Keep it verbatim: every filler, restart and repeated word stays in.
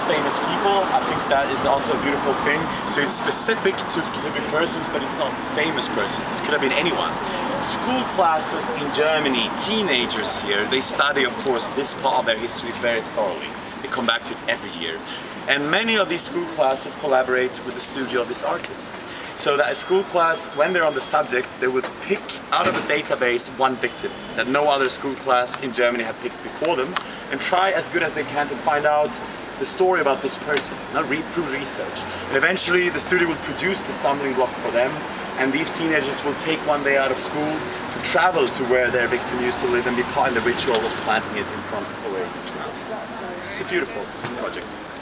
famous people. I think that is also a beautiful thing. So it's specific to specific persons, but it's not famous persons. This could have been anyone. School classes in Germany, teenagers here, they study, of course, this part of their history very thoroughly. They come back to it every year. And many of these school classes collaborate with the studio of this artist. So that a school class, when they're on the subject, they would pick out of a database one victim that no other school class in Germany had picked before them, and try as good as they can to find out the story about this person, not read through research. And eventually the studio will produce the stumbling block for them, and these teenagers will take one day out of school to travel to where their victim used to live and be part in the ritual of planting it in front of the way. It's a beautiful project.